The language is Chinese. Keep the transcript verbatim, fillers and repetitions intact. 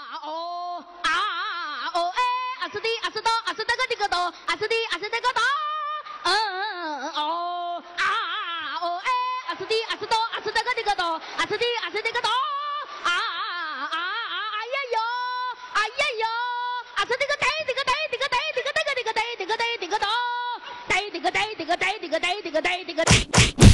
哦啊哦哎，啊是的啊是的啊是这个这个的，啊是的啊是这个的，嗯哦啊哦哎，啊是的啊是的啊是这个这个的，啊是的啊是这个的，啊啊啊哎呀哟，哎呀哟，啊是这个对这个对这个对这个这个这个对这个对这个的，对这个对这个对这个对这个对这个对。